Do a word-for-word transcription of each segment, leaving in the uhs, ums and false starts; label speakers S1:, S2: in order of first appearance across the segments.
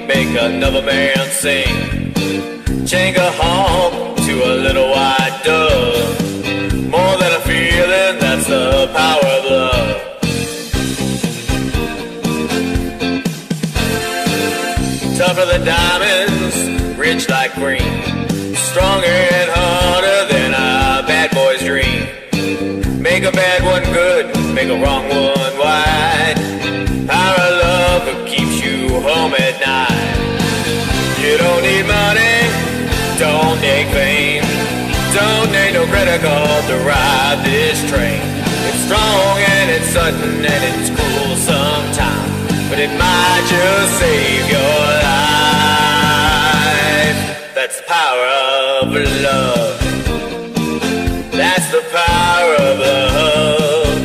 S1: make another man sing. Change a honk to a little white dove. More than a feeling, that's the power of love. Tougher than diamonds, rich like green, stronger and harder than a bad boy's dream. Make a bad one good, make a wrong one white. Power of love that keeps you home at night. You don't need money, don't need fame, don't need no credit card to ride this train. It's strong and it's sudden and it's cruel sometimes, but it might just save your life. That's the power of love. That's the power of love.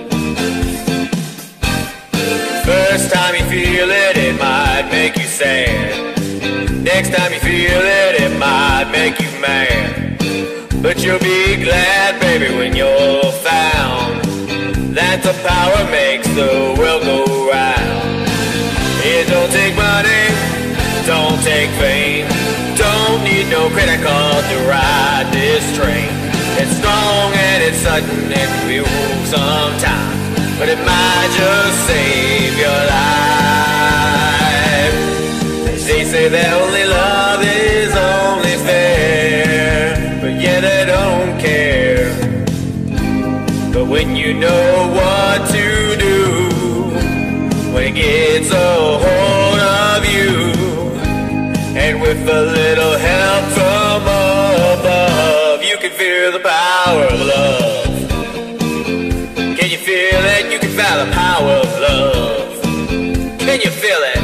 S1: First time you feel it, it might make you sad. Next time you feel it, it might make you mad. But you'll be glad, baby, when you're found that the power makes the world go round. It don't take money, don't take fame, don't need no credit card to ride this train. It's strong and it's sudden and cruel sometimes, but it might just save your life. They say that only love is only fair, but yet they don't care. But when you know what to do, when it gets a hold of you, and with a little help from above, you can feel the power of love. Can you feel it? You can feel the power of love. Can you feel it?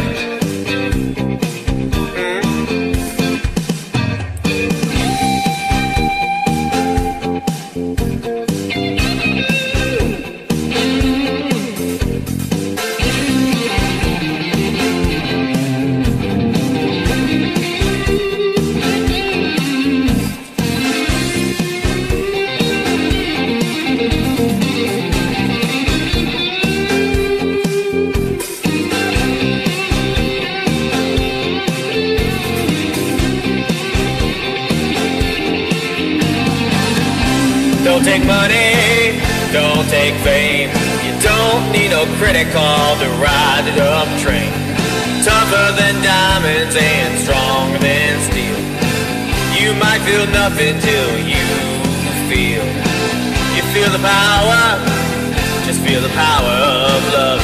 S1: Don't take money, don't take fame, you don't need no credit card to ride the dumb train. Tougher than diamonds and stronger than steel. You might feel nothing till you feel. You feel the power, just feel the power of love.